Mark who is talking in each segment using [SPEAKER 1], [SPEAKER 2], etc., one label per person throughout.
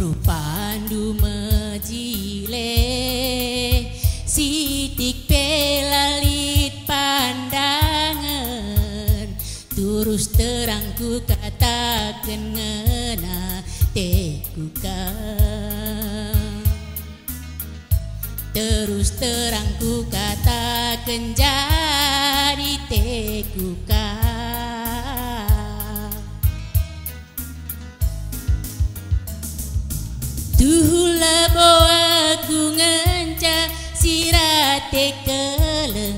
[SPEAKER 1] pandu mejile sitik pelalit pandangan terus terangku katakan ngena tekukan terus terangku katakan jadi tekukan tuhula bawa aku ngenca sirate keleng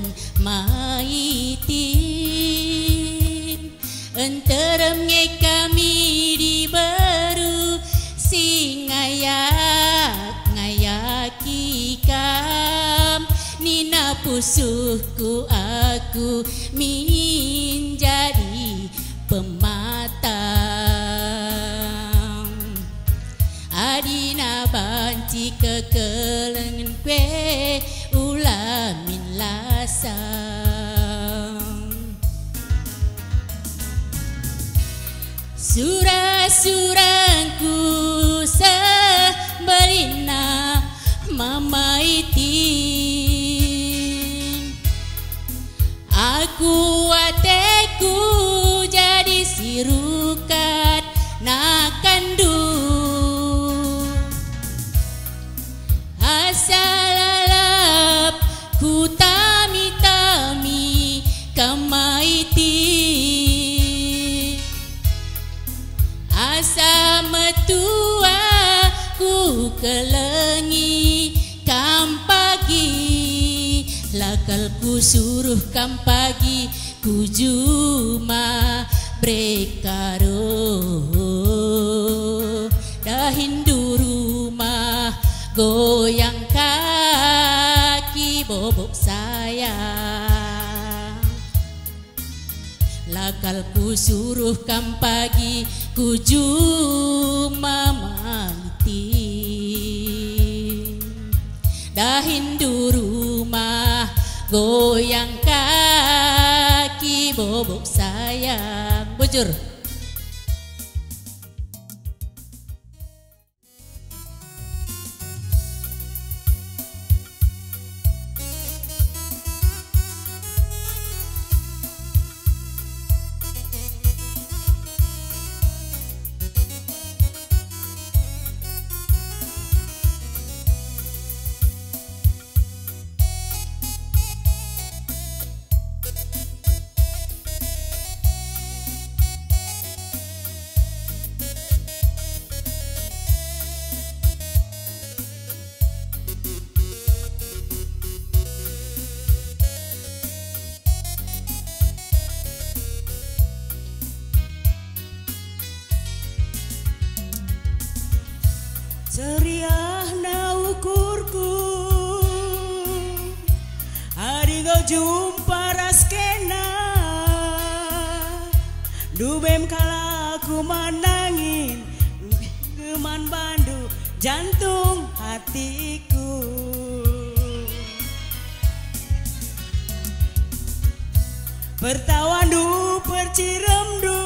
[SPEAKER 1] maitin enteremnya kami di baru sing ngayaki kam nina pusuhku aku menjadi pematang adina banci kekelengan kue ulamin lasang surah-surahku sebelina mamaitin aku ateku jadi sirukat nakandu asalalap ku tami-tami kamaiti asa metua ku kelengi kampagi lakal ku suruh kampagi ku juma brekaro dahindu rumah goyang kaki bobok saya lakal ku suruh kampagi ku juma mati dahindu rumah goyang kaki bobok sayang bujur
[SPEAKER 2] Seriah na ukurku hari kau jumpa raskena dubem kala aku manangin geman bandu jantung hatiku pertawan du percirem du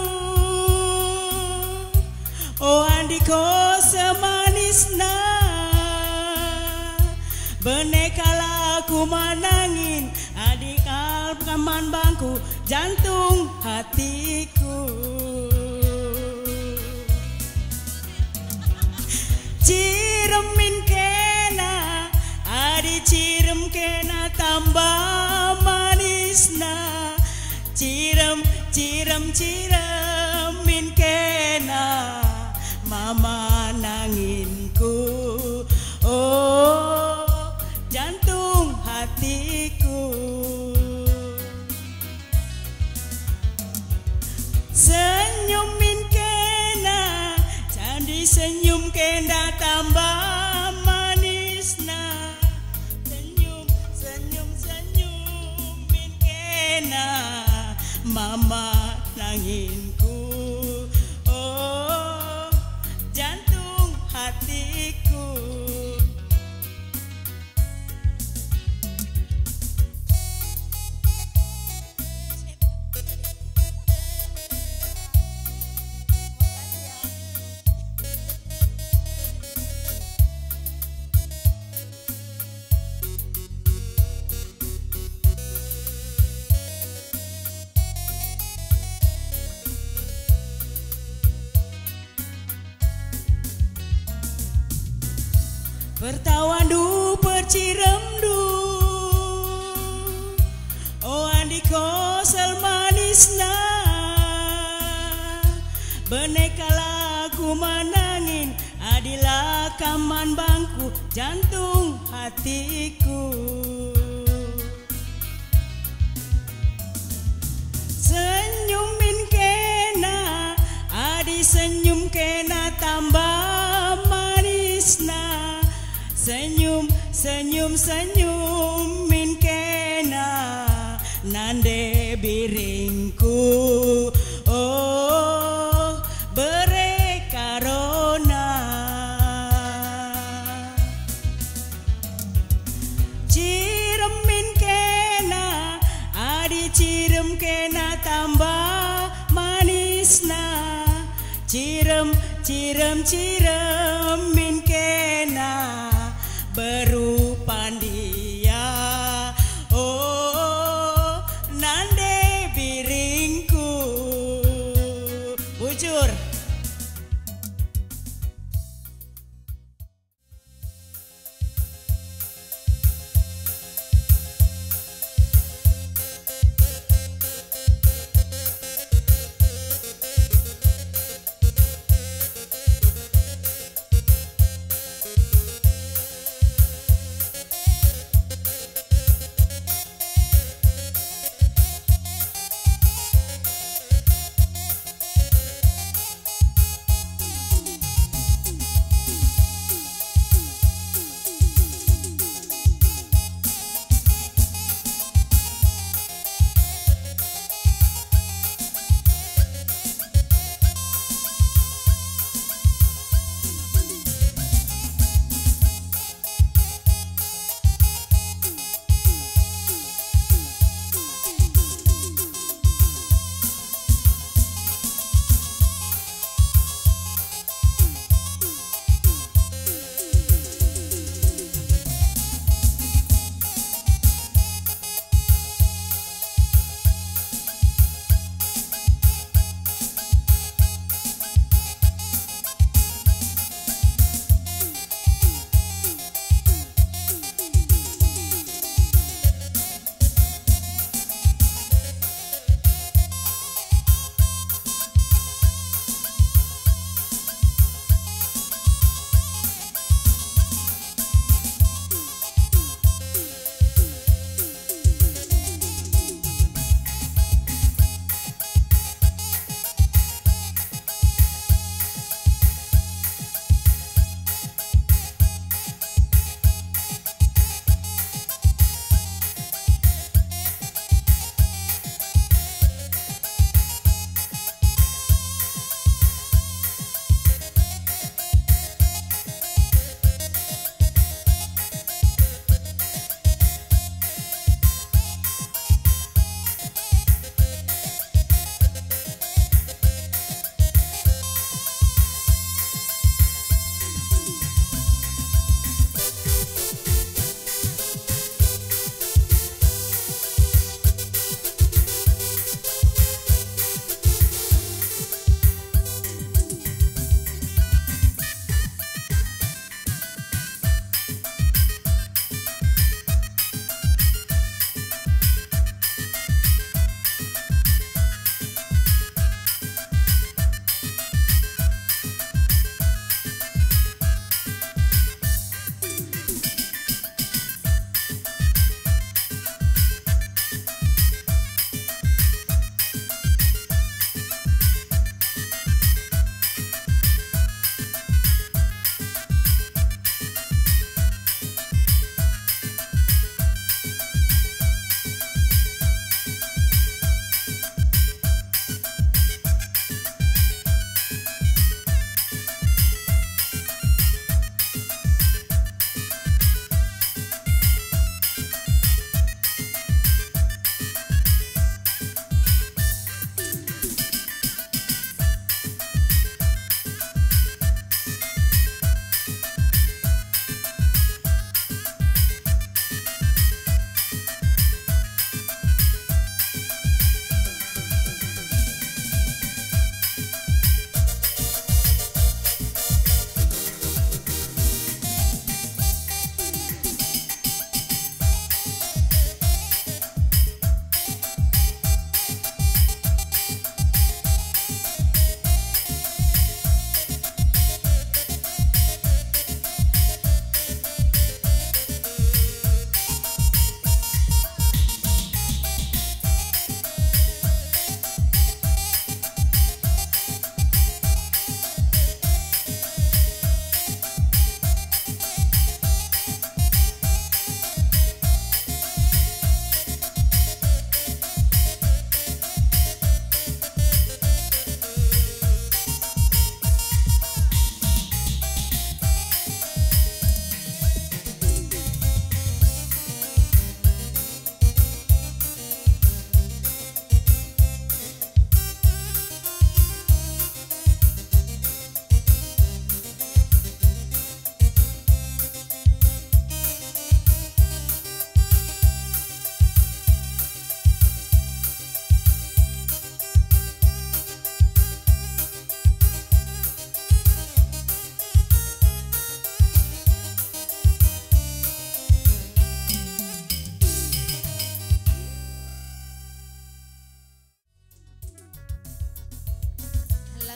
[SPEAKER 2] oh andiko semanisna benekala aku manangin adik alkaman bangku jantung hatiku ciremin kena adik cirem kena tambah manisna ciremin kena mama nanginku oh jantung hatiku senyumin kena candi senyum kena tambah manisna senyumin kena mama nanginku oh jantung hatiku Pertawandu perciremdu Oh andiko selmanisna Beneka lagu manangin Adilah kaman bangku jantung hatiku Senyumin kena Adi senyum kena tambah manisna Senyum, senyum, senyumin kena Nande biringku Oh bere karona Ciremin kena Adi cirem kena tambah manisna Cirem, cirem, ciremin kena Berupan dia Oh nande biringku Bujur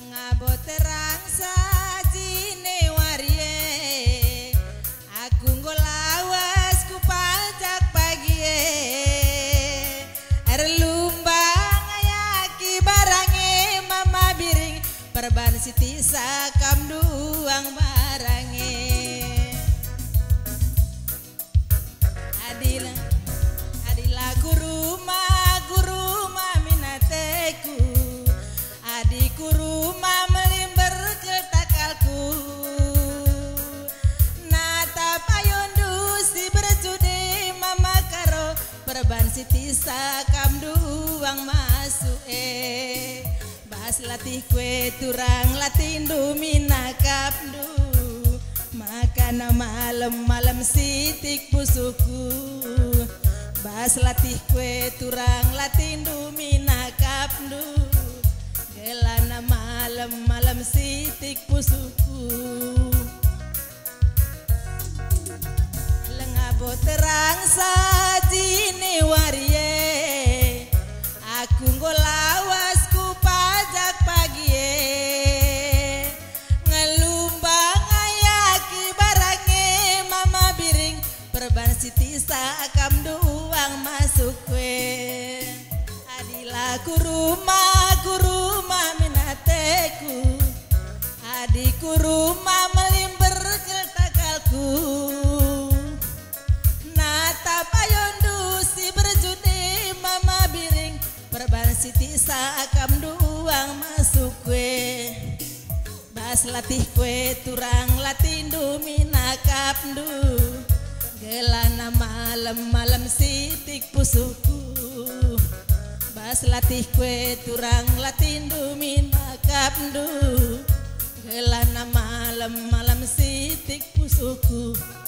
[SPEAKER 3] Lengabo terang sajine warie aku ngolawas ku pajak pagie lumbang ayaki barange mama biring perban siti sakam duang barange adila guru ma minateku adiku rumah melimber ke takalku nata payondu si berjudi mama karo perban siti sakam duang masuk bas latih kue turang latindu minakap du makan malam sitik pusuku bas latih kue turang latindu minakap du gelana malam sitik pusuku lengabo terang sajine warie aku ngolawas ku pajak pagie ngelumbang ayaki barange mama biring perban siti sakam duang masuk kue adila kuruma minateku adiku rumah melimber ke takalku nata payondu si berjudi mama biring perban siti sakam duang masuk kue bas latih kue turang latindu minakap du gelana malam sitik pusuku bas latih kue turang latindu minakap du gelana malam sitik pusuku